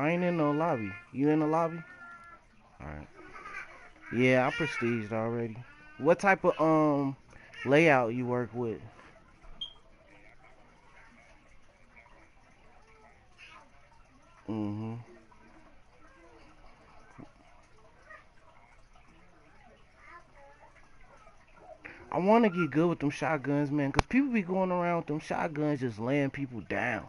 I ain't in no lobby. You in the lobby? Alright. Yeah, I prestiged already. What type of layout you work with? Mm-hmm. I want to get good with them shotguns, man, because people be going around with them shotguns just laying people down.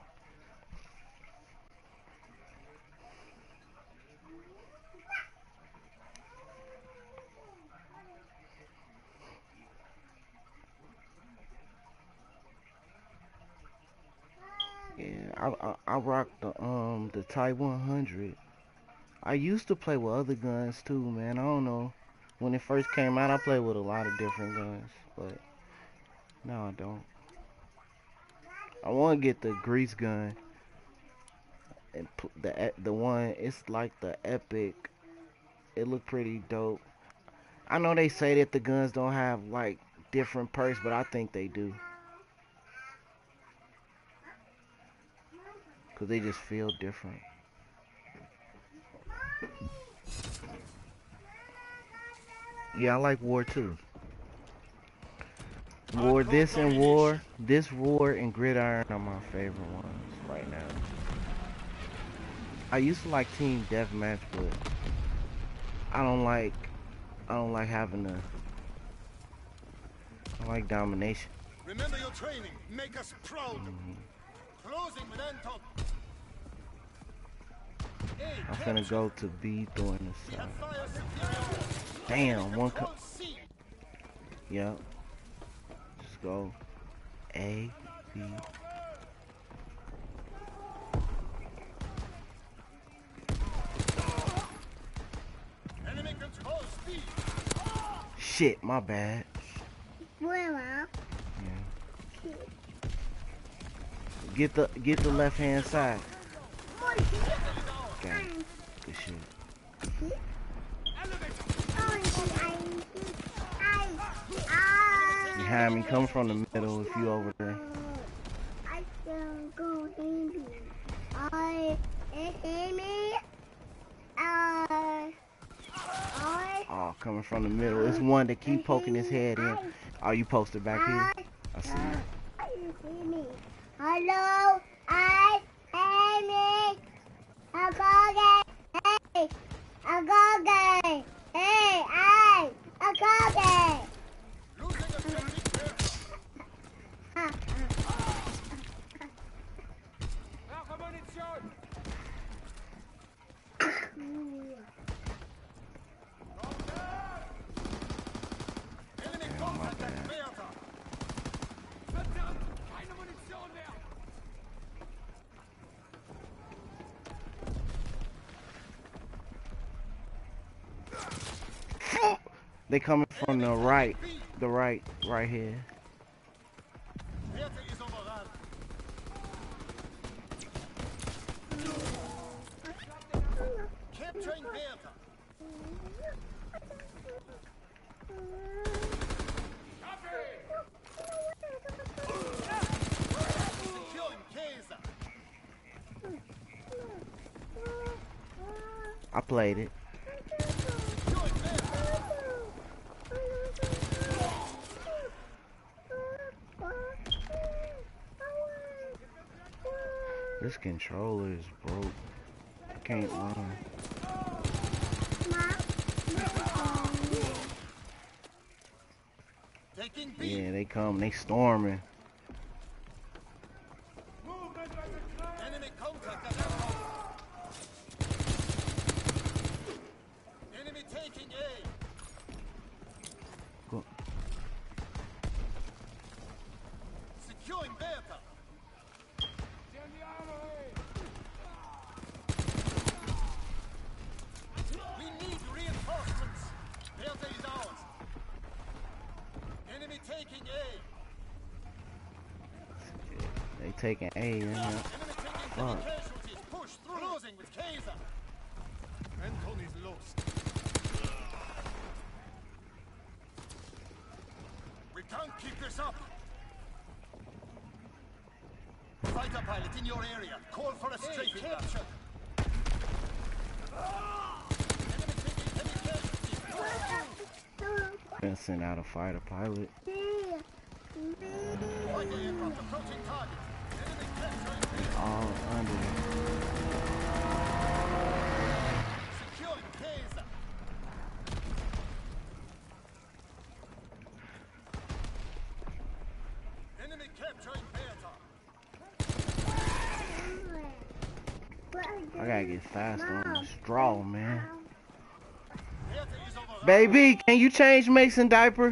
Yeah, I rock the Type 100. I used to play with other guns too, man. I don't know. When it first came out, I played with a lot of different guns, but no, I don't. I want to get the grease gun and the one. It's like the epic. It look pretty dope. I know they say that the guns don't have like different perks, but I think they do, cause they just feel different. Yeah, I like War too. War this and War, this War and Gridiron are my favorite ones right now. I used to like Team Deathmatch, but I don't like I don't like having to. I like domination. Remember your training. Make us proud. Closing with Anton. Hey, I'm finna go to B during this side. Damn, one cut. Yep. Just go A, B. Enemy control speed. Shit, my bad. Where? Yeah. Get the left hand side. Okay. Good shit. Behind me, come from the middle if you over there. I can go baby. I me. Oh, coming from the middle. It's one that keep poking his head in. Oh, you posted back here? I see you. Hello, I Amy. I got it. Hey, I got it. Hey, I got it. Losing objective there. Enemy contact at Beata. Verdammt, keine Munition mehr. They coming from the right. The right here. Beata is overrun. Capturing Beata. Securing Kaiser. I played it. Securing Beata. This controller is broke. I can't run. Taking B. Yeah, they come. They storming. Enemy contact at Alpha. Enemy taking A. Go. Securing Beata. We need reinforcements. Beata is ours. Enemy taking A. They taking A. Enemy taking heavy Fuck. casualties. Push through. Closing with Kaiser. Anton is lost. We can't keep this up. Fighter pilot in your area. Call for a straight capture. Gonna send out a fighter pilot. Fighter aircraft approaching target. Enemy capturing All under. securing Kaiser. Enemy capturing Bertha. I gotta get faster on the straw, man. Bertha is overrun. Baby, can you change Mason diaper?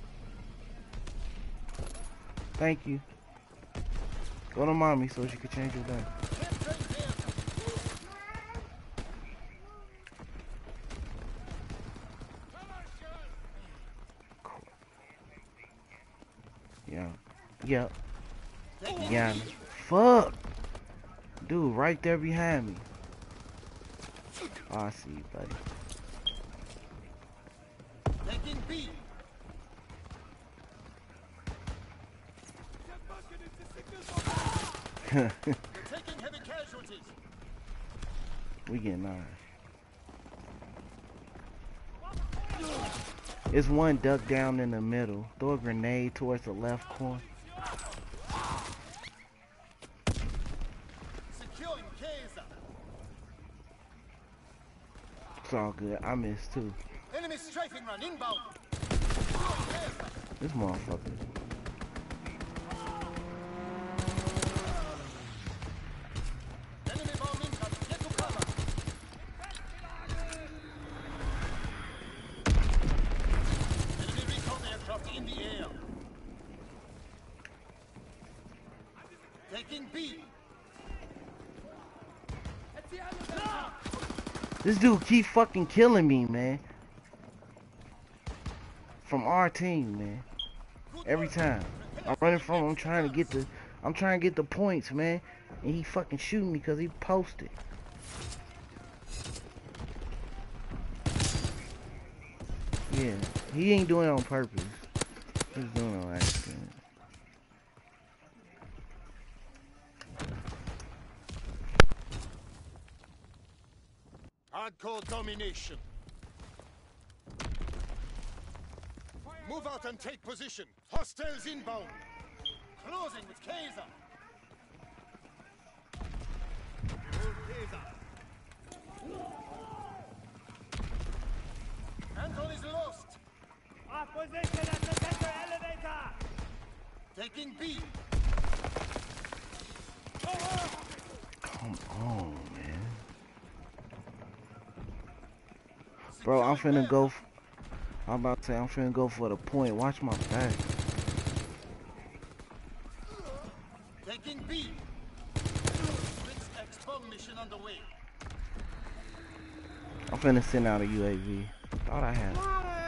Thank you. Go to mommy so she can change your diaper. Capturing Bertha. Yeah. Yep. Taking Yeah. B. Fuck. Dude, right there behind me. Oh, I see you, buddy. Taking B. We're taking heavy casualties. We getting ours. It's one duck down in the middle. Throw a grenade towards the left corner. Securing Kaiser. It's all good. I missed too. Enemy strafing run inbound. Securing Kaiser. This motherfucker. Enemy bomb incoming. Get to cover. Enemy recon aircraft in the air. Taking B. This dude keep fucking killing me, man. From our team, man. Every time. I'm running from him. I'm trying to get the points, man. And he fucking shooting me because he posted. Yeah. He ain't doing it on purpose. He's doing it on accident. Hardcore domination. Move out and take position. Hostiles inbound. Closing with Kaiser. Behold Kaiser. Anton is lost. Opposition at the center elevator! Taking B. Come on, man. Bro, I'm finna go. I'm about to say I'm finna go for the point. Watch my back. Taking B. Blitz X-bomb mission underway. I'm finna send out a UAV. Thought I had it.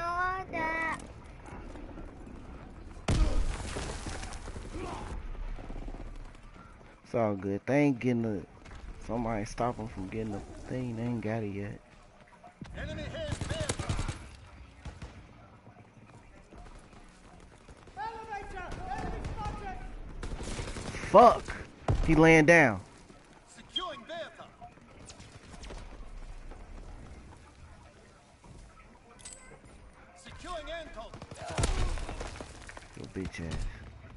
It's all good. They ain't getting the. Somebody stop them from getting the thing. They ain't got it yet. Enemy has Bertha. Fuck! He laying down. Securing Bertha. Securing Anton. Your bitch ass.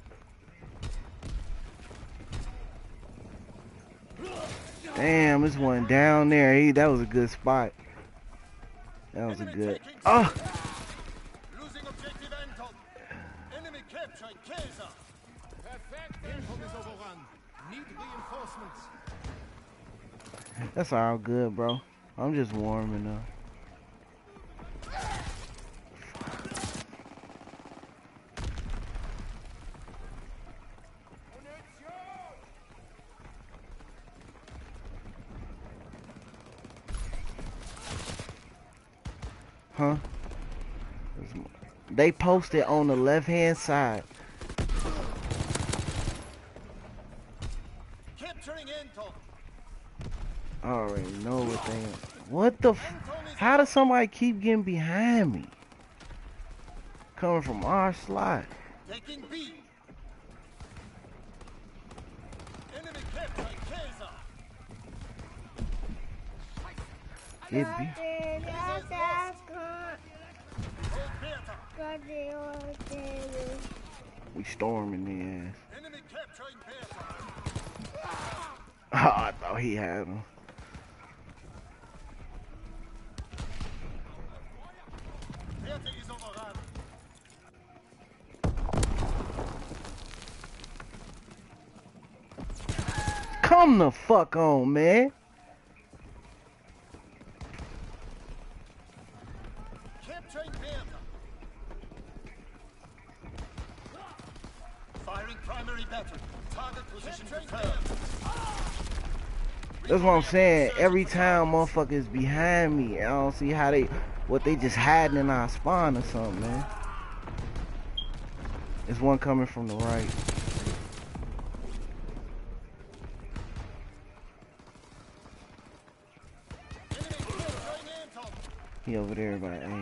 Damn, this one down there. That was a good spot. That was a Enemy good. taking Oh! Losing objective Anton. Enemy capturing Kaiser. Perfect. Anton is overrun. Need reinforcements. That's all good, bro. I'm just warming up. Huh? They posted on the left-hand side. Capturing Anton. I already know what they. What the? How does somebody keep getting behind me? Coming from our slot. Taking B. Enemy capturing Kaiser. It be. Hold Bertha. We storming the ass. Enemy capturing Bertha. Oh, I thought he had him. Bertha is overrun. Come the fuck on, man. Capturing Bertha. Firing primary battery. Target position confirmed. That's what I'm saying. Every time motherfuckers behind me, I don't see how what they just hiding in our spawn or something, man. There's one coming from the right. Enemy capturing Anton. He over there by A.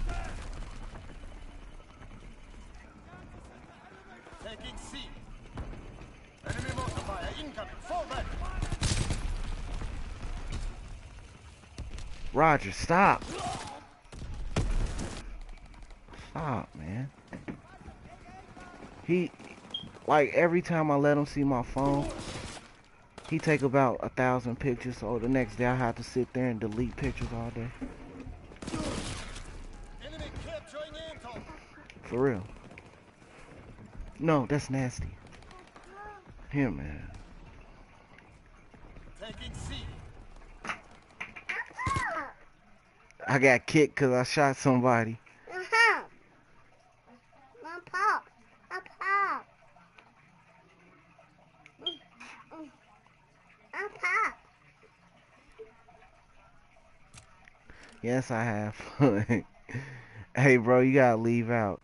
Taking C. Enemy mortar fire incoming. Fall back. Roger, stop. Stop, man. He, like, every time I let him see my phone, he take about 1,000 pictures, so the next day I have to sit there and delete pictures all day. Enemy capturing Anton. For real. No, that's nasty. Here, man. Taking C. I got kicked because I shot somebody. Yes, I have fun. Hey, bro, you gotta leave out.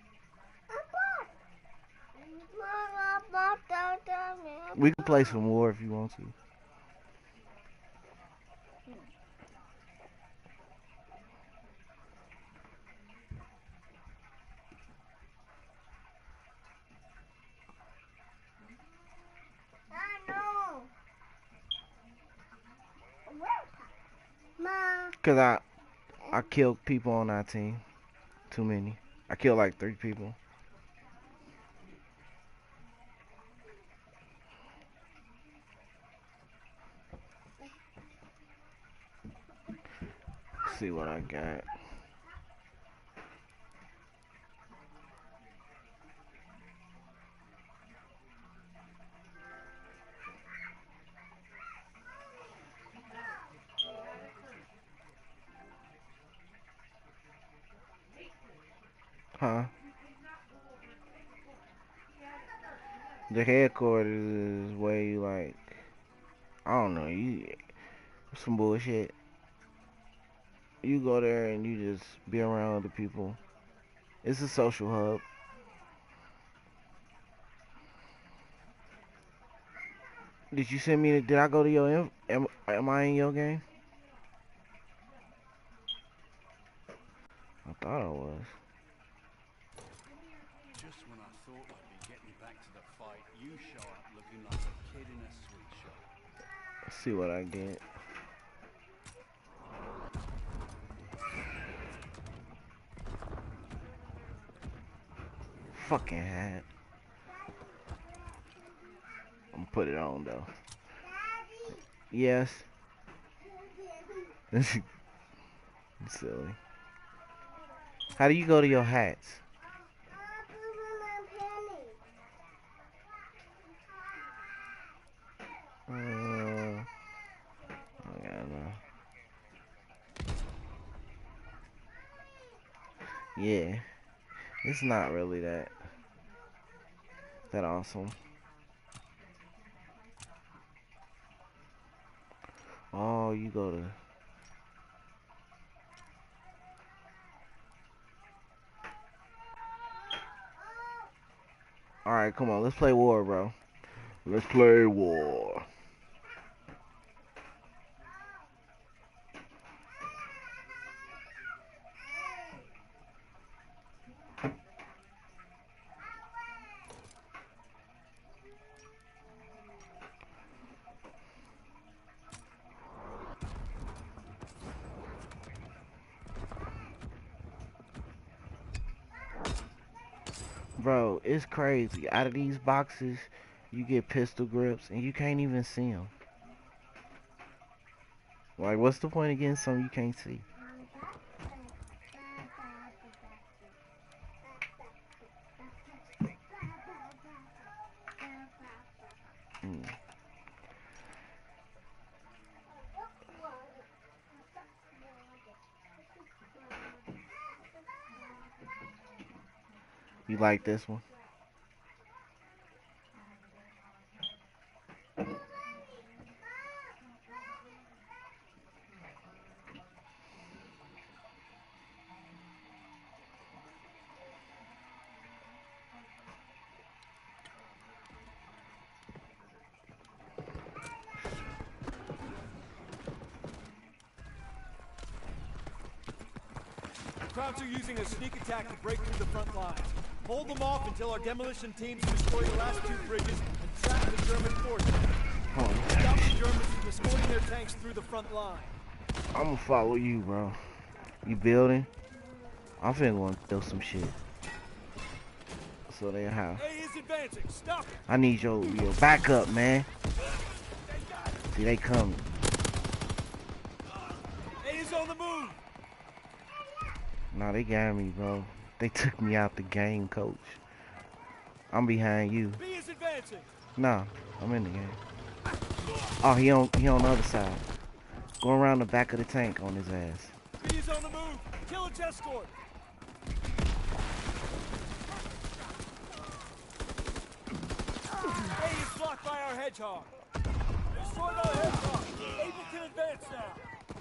We can play some more if you want to. Cause I killed people on our team. Too many. I killed like 3 people. Let's see what I got. Huh? The headquarters is where you like, I don't know, some bullshit. You go there and you just be around other people. It's a social hub. Did you send me? Did I go to your? Am I in your game? I thought I was. Just when I thought I'd be getting back to the fight, you show up looking like a kid in a sweet shop. Let's see what I get. Fucking hat. I'm gonna put it on though. Yes. Silly. How do you go to your hats? I don't know. Yeah, it's not really that awesome. Oh, you go to. Alright, come on, let's play war, bro. Let's play war. Bro, it's crazy. Out of these boxes, you get pistol grips and you can't even see them. Like, what's the point of getting something you can't see? Mm. You like this one? Krauts are using a sneak attack to break through the front lines. Hold them off until our demolition teams destroy the last 2 bridges and trap the German forces. Stop the Germans from escorting their tanks through the front line. I'm gonna follow you, bro. You building? I'm finna go and kill some shit. So they have. A is advancing. Stop it. I need your backup, man. See, they coming. A is on the move. Nah, they got me, bro. They took me out the game, coach. I'm behind you. B is advancing. Nah, I'm in the game. Oh, he on the other side. Go around the back of the tank on his ass. B is on the move. Kill its escort. A is blocked by our hedgehog. Destroyed our hedgehog. Able to advance now.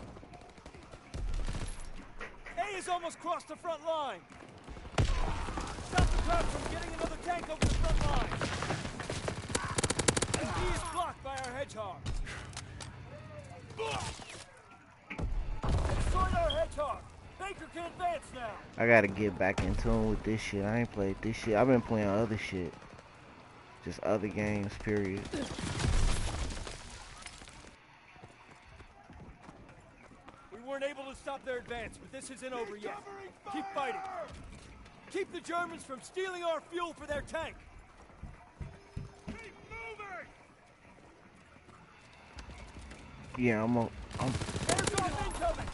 A is almost crossed the front line. Stop the crowd from getting another tank over the front line. And B is blocked by our hedgehog. Destroyed our hedgehog. Baker can advance now. I gotta get back in tune with this shit. I ain't played this shit. I've been playing other shit. Just other games, period. We weren't able to stop their advance, but this isn't over yet. Keep fighting. Keep the Germans from stealing our fuel for their tank. Keep moving! Yeah, I'm Airdrop incoming!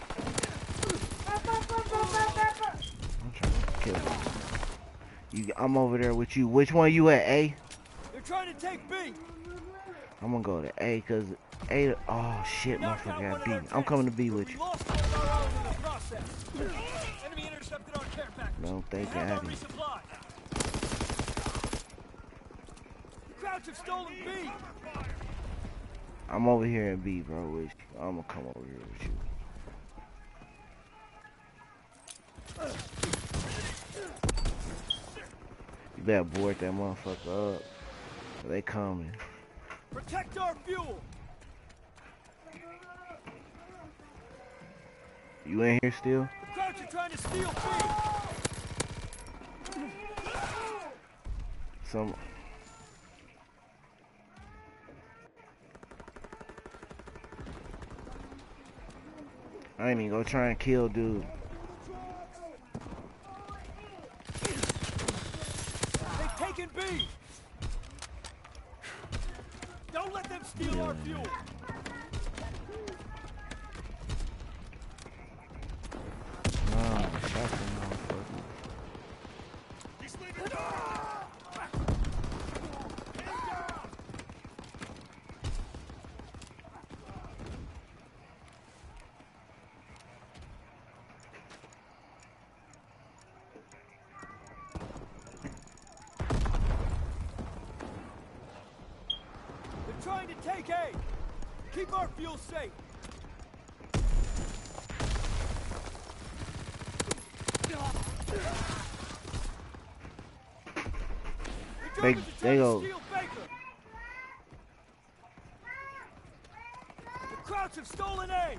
trying to kill them. I'm over there with you. Which one you at, A? They're trying to take B. I'm gonna go to A, cause A. Oh shit, motherfucker got B. I'm coming to B with We you. lost one of our own in the process. Enemy intercepted our care package. Don't think We have I our did. resupply. Krauts have stolen B. I'm over here at B, bro. With you. I'm gonna come over here with you. You better board that motherfucker up. They coming. Protect our fuel. You in here still? The Krauts are trying to steal B. Some. I ain't even gonna try and kill dude. They've taken B. Don't let them steal our fuel. Nah, shot them motherfucker. They're trying to take A. Keep our fuel safe. The Germans are They trying go. to steal Baker. The Krauts have stolen A.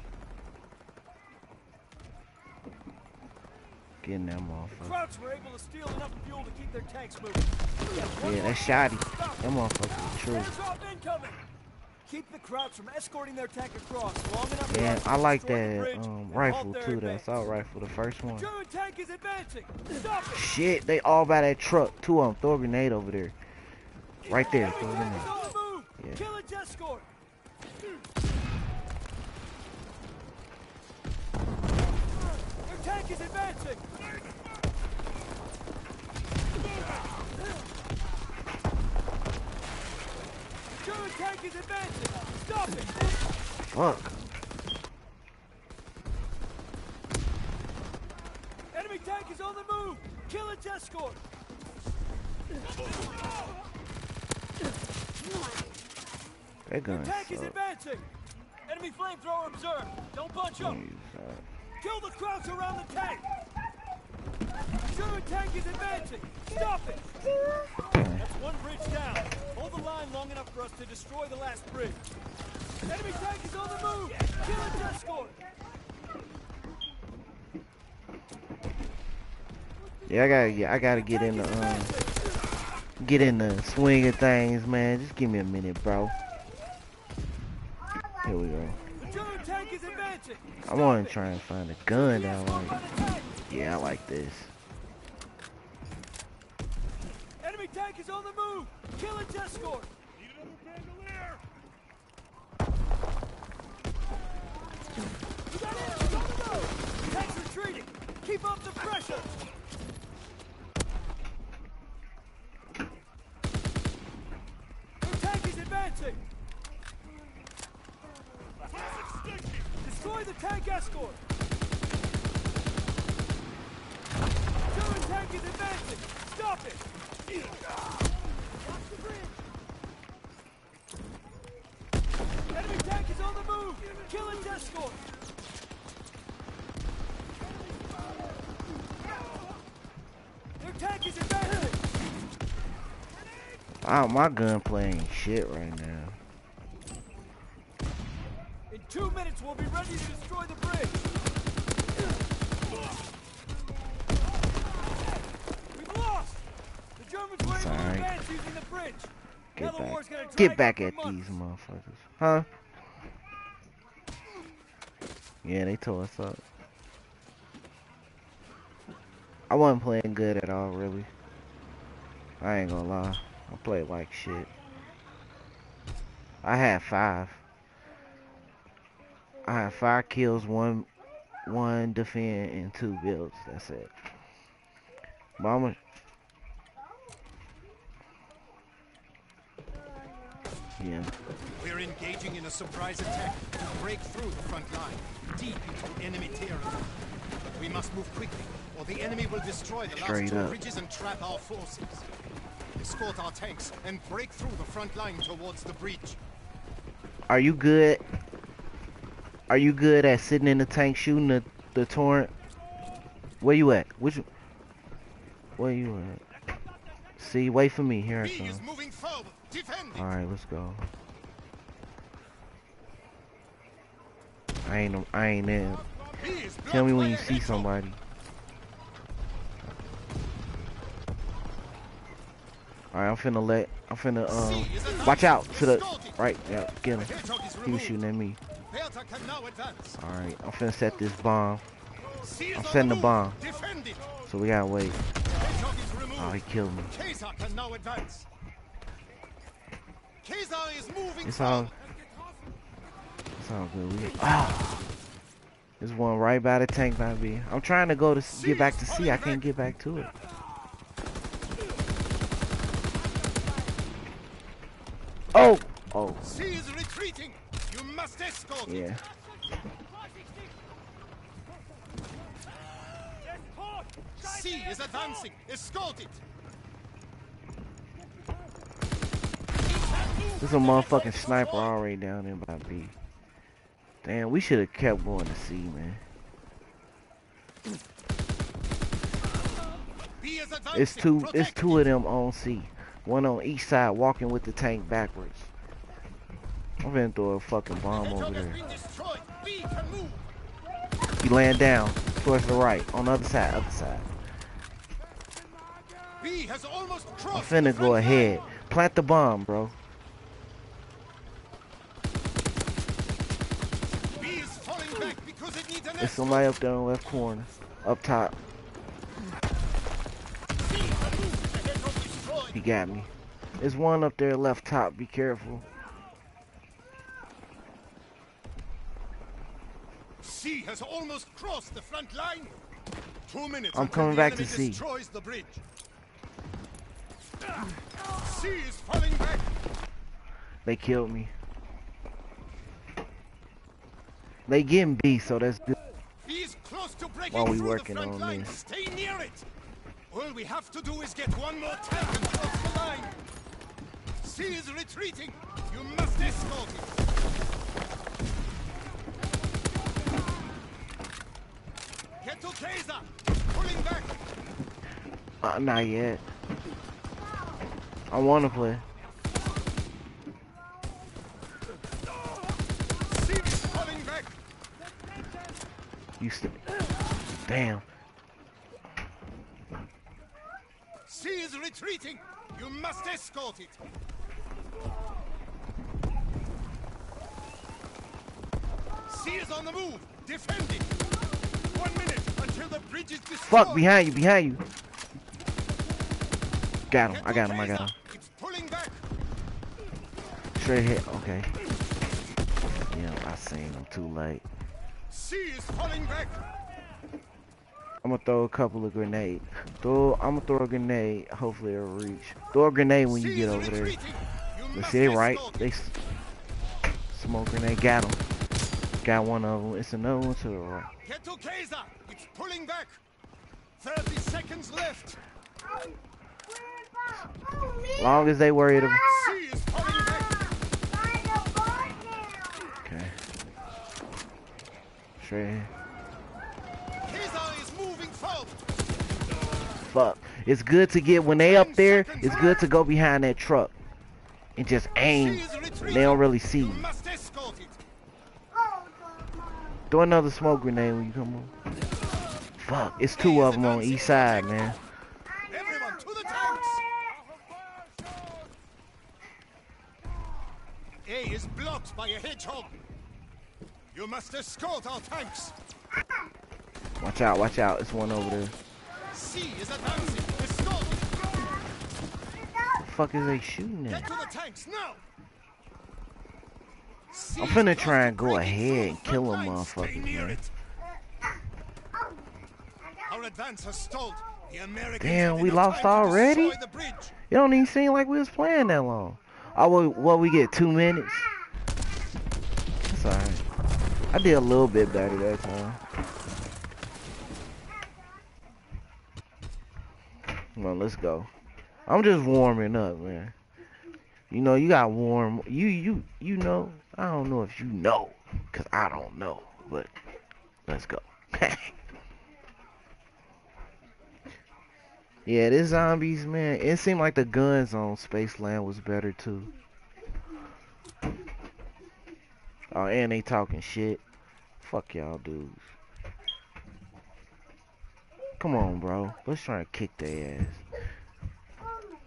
Getting that motherfucker. Krauts were able to steal enough fuel to keep their tanks moving. Yeah, that's shoddy. That motherfucker is true. Airdrop incoming. Keep the Krauts from escorting their tank across long enough Yeah, for us I to like destroy the that bridge and rifle halt their too, that advance. assault rifle, the first one. German tank is advancing. Stop it. Shit, they all by that truck. Two of them. Throw a grenade over there. Right there. Throw a Enemy grenade. tank is on the move. Yeah. Kill its escort. Their tank is advancing. German tank is advancing. Stop it. Fuck. Enemy tank is on the move. Kill its escort. That Their gun tank is sucks. advancing. Enemy flamethrower observed. Don't bunch up. Kill the Krauts around the tank. German tank is advancing. Stop it. That's one bridge down. Hold the line long enough for us to destroy the last bridge. Enemy tank is on the move. Kill its escort. Yeah, I gotta get in the swing of things, man. Just give me a minute, bro. Here we go. The German tank is advancing. I want to try and find a gun that I like. Yeah, I like this. Enemy tank is on the move. Kill its escort. Need another bandolier. You got it. On the move. Tank's retreating. Keep up the pressure. Their tank is advancing. Destroy the tank escort. German tank is advancing. Stop it. Watch the bridge. Enemy tank is on the move. Kill its escort. Their tank is advancing. My gunplay ain't shit right now. In 2 minutes, we'll be ready to destroy the bridge. We've lost. The Germans were able to alright. advance using the bridge. Now the war's gonna Get drag back on at for months. these motherfuckers. Huh? Yeah, they tore us up. I wasn't playing good at all, really. I ain't gonna lie. I played like shit. I had 5. I had 5 kills, one defend, and 2 builds. That's it. Mama. Yeah. We're engaging in a surprise attack to break through the front line, deep into enemy territory. We must move quickly, or the enemy will destroy the Straight last 2 up. bridges and trap our forces. Escort our tanks and break through the front line towards the breach. Are you good? Are you good at sitting in the tank shooting the torrent? Where you at? Where you at? See, wait for me. Here I B come. is moving forward. Defend it. Alright, let's go. I ain't there. B is Tell me blocked when by you a see headshot. somebody. Alright, I'm finna watch out to the right. Yeah, get him. Hedgehog is He was removed. shooting at me. Bertha can now advance. Alright, I'm finna set this bomb. C is I'm on setting the move. bomb. Defend it. So we gotta wait. Hedgehog is removed. Oh, he killed me. Kaiser can now advance. Kaiser is moving It's forward. all good. There's one right by the tank by me. I'm trying to go to get back to C. I can't get back to it. Oh, C is retreating. You must escort it. yeah. C is advancing. Escort it. There's a motherfucking sniper already down there by B. Damn, we should have kept going to C, man. B is advancing. It's two of them on C. One on each side walking with the tank backwards. I'm gonna throw a fucking bomb over Hedgehog has there. been destroyed. B can move. He laying down towards the right, on the other side, B has almost I'm crossed. finna the go front ahead. line. Plant the bomb, bro. There's somebody up there in the left corner. Up top. He got me. There's one up there left top. Be careful. C has almost crossed the front line. 2 minutes. I'm until coming the back to enemy C. destroys the bridge. C is falling back. They killed me. They getting B, so that's good. B is close to breaking While we through working the front on line. this. Stay near it. All we have to do is get one more tank and cross the line. C is retreating. You must escort it. Get to Kaiser. Pulling back. Not yet. I want to play. C is falling back. You still. Damn. C is retreating. You must escort it. C is on the move. Defend it. 1 minute until the bridge is destroyed. Fuck, behind you, behind you. Got him, I got him, I got him. It's pulling back. Straight hit, okay. Yeah, I seen him too late. C is falling back. I'm gonna throw a couple of grenades. I'm gonna throw a grenade. Hopefully it'll reach. Throw a grenade when you C get is over there. retreating. You Let's must see, they right. escort They smoke grenade. Got him. Got one of them. It's another one to the right. Get to Kaiser. It's pulling back. 30 seconds left. Long as they worried about. C is falling back. Okay. Straight ahead. Kaiser is moving forward. Fuck. It's good to get when they up there. It's good to go behind that truck and just aim. C is retreating. They don't really see You you. must escort it. Throw another smoke grenade when you come on. Fuck. It's two of them on each side, man. Everyone to the tanks. A is blocked by a hedgehog. You must escort our tanks. Watch out, watch out. It's one over there. C is advancing. Escort. The fuck is they shooting Get at? to the tanks now. C I'm is finna close try to and go breaking ahead through and the kill front them lines. Stay motherfuckers, near man. it. Our advance has stalled. The Americans Damn, have we enough lost time to already? destroy the bridge. It don't even seem like we was playing that long. What we get, 2 minutes? That's alright. I did a little bit better that time. Come on, let's go. I'm just warming up, man. You know, you got warm. You know. I don't know if you know, cause I don't know. But let's go. Yeah, this zombies, man. It seemed like the guns on Spaceland was better too. Oh, and they talking shit. Fuck y'all dudes. Come on, bro. Let's try and kick their ass.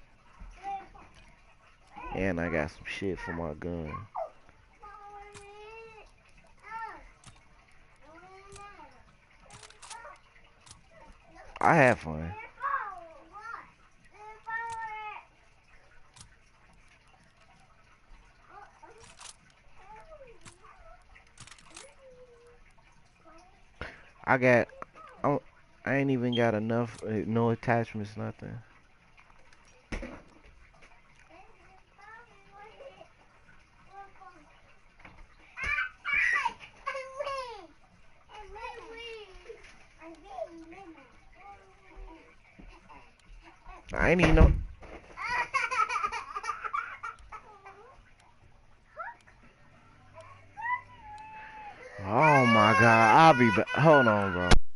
And I got some shit for my gun. I had fun. I ain't even got enough, no attachments, nothing. I ain't even know. Oh my God, I'll be back. Hold on, bro.